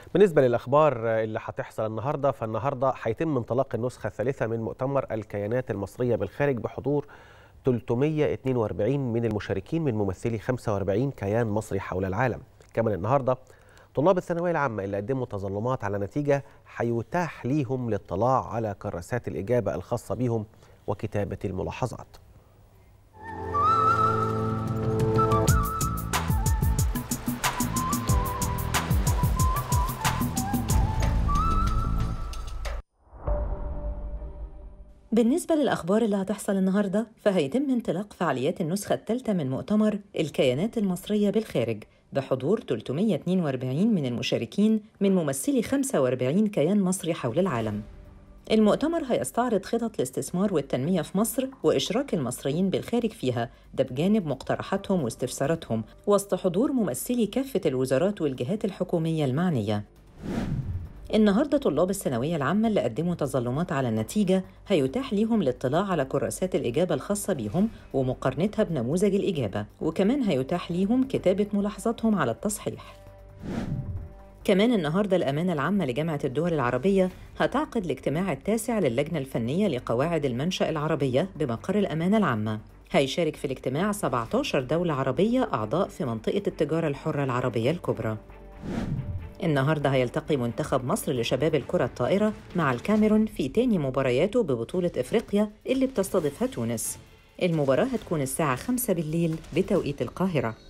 بالنسبة للأخبار اللي هتحصل النهاردة، فالنهاردة هيتم انطلاق النسخة الثالثة من مؤتمر الكيانات المصرية بالخارج بحضور 342 من المشاركين من ممثلي 45 كيان مصري حول العالم. كمان النهاردة طلاب الثانوية العامة اللي قدموا تظلمات على نتيجة هيتاح ليهم الاطلاع على كراسات الإجابة الخاصة بهم وكتابة الملاحظات. بالنسبة للأخبار اللي هتحصل النهاردة، فهيتم انطلاق فعاليات النسخة الثالثة من مؤتمر الكيانات المصرية بالخارج بحضور 342 من المشاركين من ممثلي 45 كيان مصري حول العالم. المؤتمر هيستعرض خطط الاستثمار والتنمية في مصر وإشراك المصريين بالخارج فيها، ده بجانب مقترحاتهم واستفساراتهم وسط حضور ممثلي كافة الوزارات والجهات الحكومية المعنية. النهاردة طلاب الثانوية العامة اللي قدموا تظلمات على النتيجة هيتاح ليهم الاطلاع على كراسات الإجابة الخاصة بيهم ومقارنتها بنموذج الإجابة، وكمان هيتاح ليهم كتابة ملاحظاتهم على التصحيح. كمان النهاردة الأمانة العامة لجامعة الدول العربية هتعقد الاجتماع التاسع للجنة الفنية لقواعد المنشأ العربية بمقر الأمانة العامة. هيشارك في الاجتماع 17 دولة عربية أعضاء في منطقة التجارة الحرة العربية الكبرى. النهاردة هيلتقي منتخب مصر لشباب الكرة الطائرة مع الكاميرون في تاني مبارياته ببطولة إفريقيا اللي بتستضيفها تونس. المباراة هتكون الساعة 5 بالليل بتوقيت القاهرة.